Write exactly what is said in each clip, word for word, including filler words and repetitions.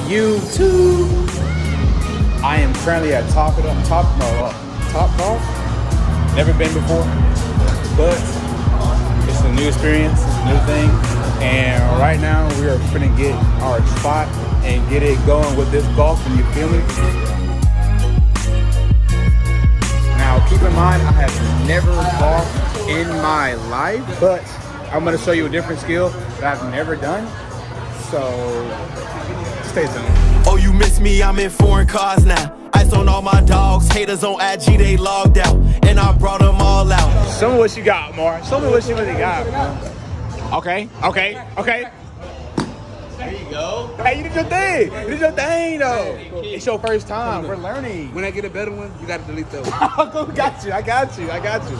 YouTube. I am currently at Top Top uh, Top Golf. Never been before, but it's a new experience, it's a new thing. And right now we are finna get our spot and get it going with this golf. And you feel me? Now keep in mind, I have never golfed in my life, but I'm gonna show you a different skill that I've never done. So stay tuned. Oh, you miss me? I'm in foreign cars now. Ice on all my dogs. Haters on I G, they logged out, and I brought them all out. Show me what you got, Mar. Show me what you really got, man. Okay, okay, okay. There you go. Hey, you did your thing. You did your thing, though. It's your first time. We're learning. When I get a better one, you got to delete that one. I got you. I got you. I got you.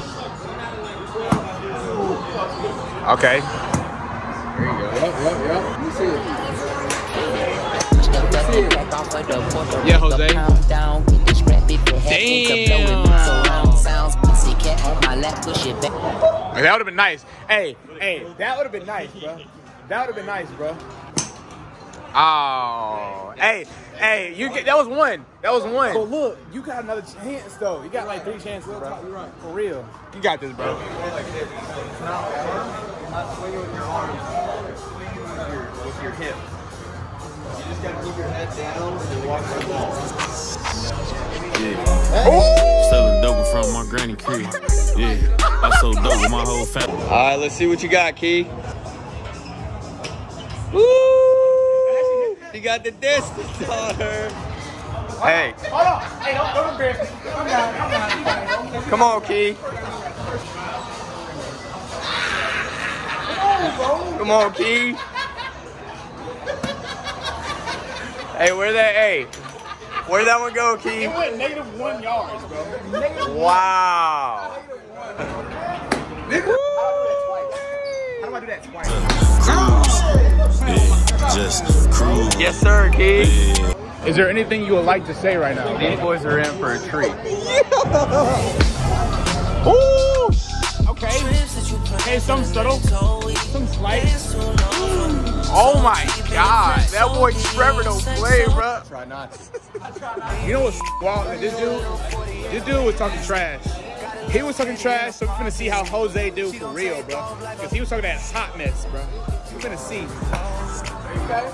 Okay. There you go. Yep, yep, yep. Let me see it. Yeah, Jose. Damn. That would have been nice. Hey, hey, that would have been nice, bro. That would have been nice, bro. Oh, hey, hey, you get that was one. That was one. But look, you got another chance though. You got like three chances, bro. You're right. For real. You got this, bro. Not swinging with your arms. Swinging with your with your hip. You just gotta keep your head down and walk the ball. Yeah. Selling dope in front of my granny crib. Yeah. I sold dope with my whole family. All right, let's see what you got, Key. Woo! You got the distance on her. Hey. Hold on. Hey, don't, don't embarrass me. Come down. Come down. Come on, Key. Come on, Key. Hey, where that? Hey, where'd that one go, Key? It went negative one yards, bro. Negative wow. Nigga. How do I do that twice? Cruise. Yeah, just cruise. Yes, sir, Key. Yeah. Is there anything you would like to say right now? These boys are in for a treat. Ooh. Okay. Okay, some subtle, some slight. Oh my God, that boy Trevor don't play, bro. Try not to. You know what's wild? This dude, this dude was talking trash. He was talking trash, so we're finna see how Jose do for real, bro. Because he was talking that hot mess, bro. We're finna see. Okay.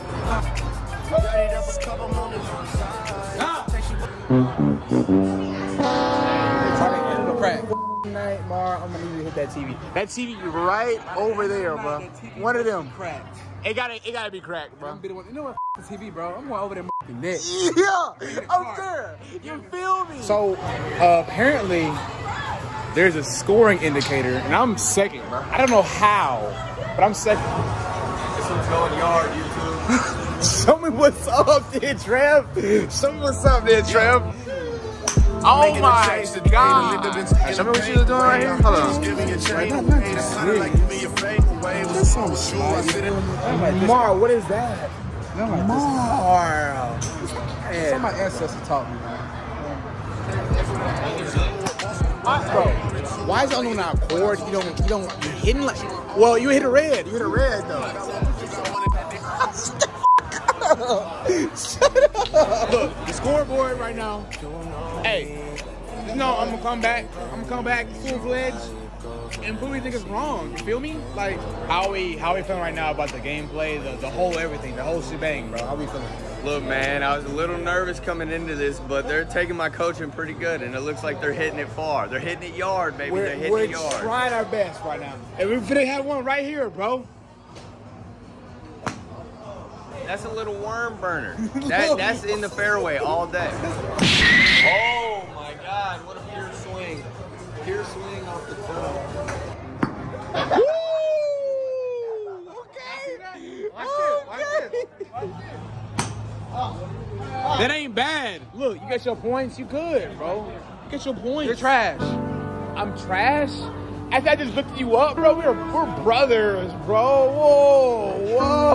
Night, Mar, I'm gonna need you to hit that T V. That T V right over there, bro. One of them. Cracked. It gotta, it gotta be cracked, bro. You know what? The T V, bro. I'm going over there net. Yeah, I'm there. You feel me? So uh, apparently, there's a scoring indicator, and I'm second, bro. I don't know how, but I'm second. This one's going yard, YouTube. Show me what's up there, Trev. Show me what's up there, Trev. Oh my God. Right, show me what you was doing right here. Hold on. Mar, what is that? Mar. Some of my ancestors taught me, man. Bro, why is it only on our chord? You don't, you don't, you hitting like, well, you hit a red. You hit a red, though. Shut up. Look, the scoreboard right now. Hey, no, I'm gonna come back. I'm gonna come back full fledged and prove you think it's wrong. You feel me? Like how we how we feeling right now about the gameplay, the the whole everything, the whole shebang, bro. How we feeling? Look, man, I was a little nervous coming into this, but they're taking my coaching pretty good, and it looks like they're hitting it far. They're hitting it yard, baby. We're, they're hitting we're it yard. We're trying our best right now, and we're gonna have one right here, bro. That's a little worm burner. That that's in the fairway all day. Oh my God! What a pure swing! Pure swing off the toe. Woo! Okay. Watch this. Watch this. That ain't bad. Look, you got your points. You good, bro. You got your points. You're trash. I'm trash. After I just lifted you up, bro, we're, we're brothers, bro. Whoa, whoa.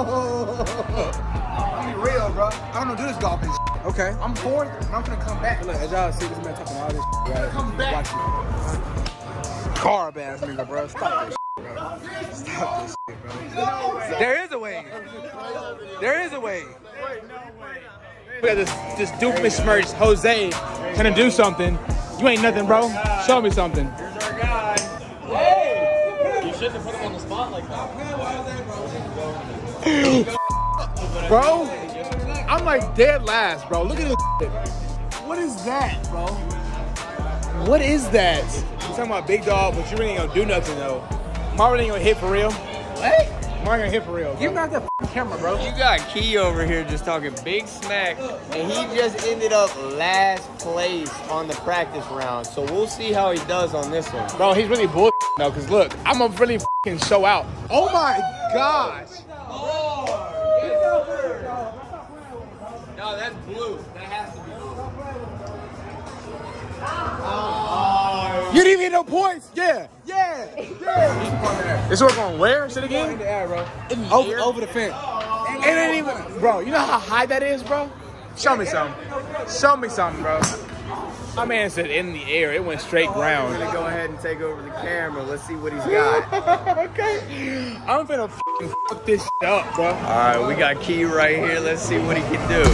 I'm be real, bro. I don't know do this golfing shit. Okay. I'm fourth, and I'm gonna come back. Look, as y'all see, this man talking all this shit, right? Come back. Watch it. Carb ass nigga, bro. Stop that shit, bro. Stop. stop this shit, bro. There is a way. There is a way. We got this this doofus smirch, Jose, trying to do something. You ain't nothing, bro. Show me something. Here's our guy. Hey! You shouldn't have put him on the spot like that. Bro, I'm like dead last, bro. Look at this shit. What is that, bro? What is that? You're talking about big dog, but you really ain't gonna do nothing, though. Marvin ain't gonna hit for real. What? Marvin gonna hit for real. Give me out that camera, bro. You got Key over here just talking big smack, and he just ended up last place on the practice round. So we'll see how he does on this one. Bro, he's really bull though, because look, I'm gonna really f***ing show out. Oh my gosh. No, that's blue. That has to be blue. You didn't even get no points. Yeah, yeah, yeah. This work on where? Say it again. In the air, bro. In the Over, air? over the fence. It ain't even, bro. You know how high that is, bro? Show me something. Show me something, bro. My man said in the air. It went straight ground. We're gonna go ahead and take over the camera. Let's see what he's got. Okay. I'm finna f***ing fuck this shit up, bro. All right, we got Key right here. Let's see what he can do.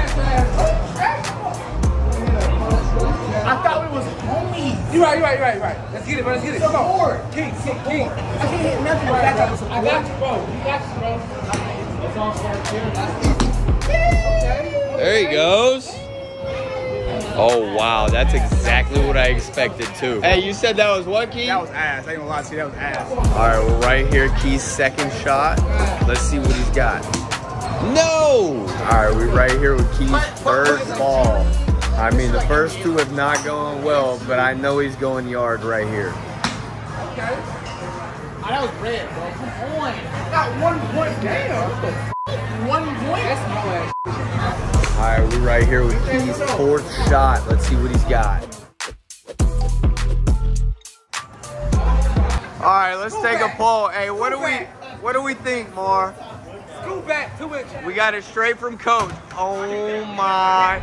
I thought it was homies. You right, you right, you right, you right. Let's get it, bro. Let's get it. Come on. King, king, king. I can't hit nothing right now. I got you, bro. You got you, bro. Let's all start here. There he goes. Oh, wow. That's exactly what I expected, too. Hey, you said that was what, Key? That was ass. I ain't gonna lie to you. That was ass. All right, we're right here. Key's second shot. Let's see what he's got. No! All right, we're right here with Key's third ball. I mean, the first two have not gone well, but I know he's going yard right here. Okay. Oh, that was red, bro. Come on. Got one point. Damn. One point? That's no ass. All right, we're right here with Key's fourth shot. Let's see what he's got. All right, let's Scoot take back. a poll. Hey, what do Scoot we, back. what do we think, Mar? Scoot back two inches. We got it straight from Coach. Oh my!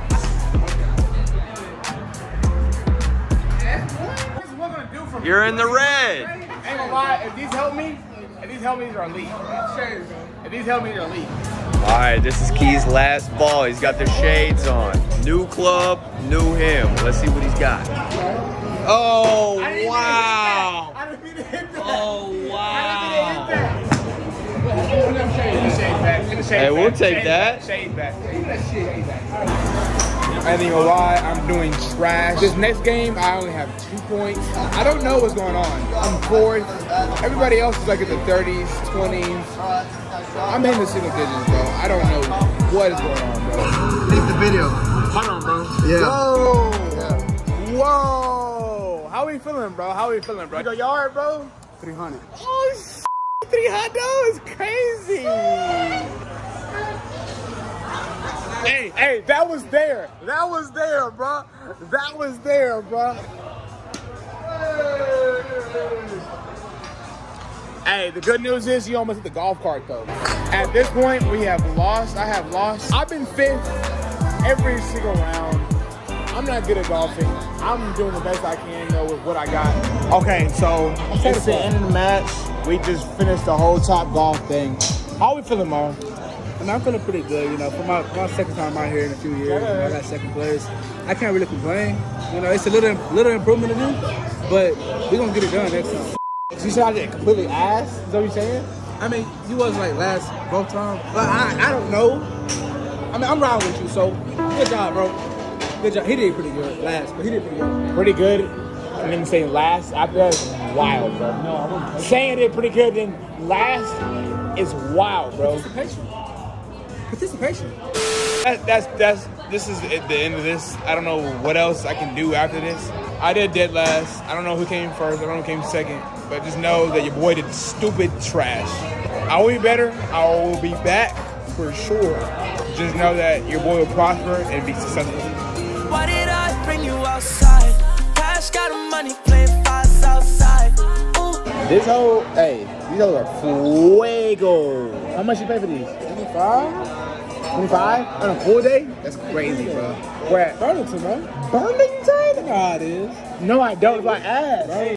You're in the red. Ain't gonna lie, if these help me, if these help me, these are elite. If these help me, they're elite. All right, this is Key's last ball. He's got the shades on. New club, new him. Let's see what he's got. Oh, wow. I didn't mean to hit that. Oh, wow. Give me shade back. Give me shade Hey, we'll back. take Shade that. back. Shade back. Give me that shade back. I ain't gonna lie, I'm doing trash. This next game, I only have two points. I don't know what's going on. I'm fourth. Everybody else is like in the thirties, twenties. I'm in the single digits, bro. I don't know what is going on, bro. Leave the video. Hold on, bro. Yeah. Whoa. Yeah. Whoa. How we feeling, bro? How we feeling, bro? You go yard, bro? three hundred. Oh, shit. three hundred is crazy. Hey, hey, that was there. That was there, bro. That was there, bro. Hey, the good news is you almost hit the golf cart, though. At this point, we have lost. I have lost. I've been fifth every single round. I'm not good at golfing. I'm doing the best I can, though, with what I got. Okay, so it's the end of the match. We just finished the whole Top Golf thing. How we feeling, Mo? I mean, I'm feeling pretty good, you know. For my, for my second time out here in a few years, you know, I got second place. I can't really complain. You know, it's a little little improvement to do, but we're going to get it done next time. So you said I did completely ass? Is that what you're saying? I mean, you wasn't like last both times, but I, I don't know. I mean, I'm riding with you, so good job, bro. Good job. He did pretty good last, but he did pretty good. Pretty good. And then saying last after that is wild, bro. No, I wouldn't. Saying it pretty good then last is wild, bro. Participation. Participation. That, that's that's this is at the end of this. I don't know what else I can do after this. I did dead last. I don't know who came first. I don't know who came second. But just know that your boy did stupid trash. I will be better. I will be back for sure. Just know that your boy will prosper and be successful. Why did I bring you outside? Cash got the money, playing fast outside. Ooh. This whole, hey, these hoes are fuego. How much you pay for these? twenty-five? twenty-five? On a full day? That's crazy, bro. Where at? Burlington, bro. Burlington? You know how it is. No, I don't. It's my ass. Bro.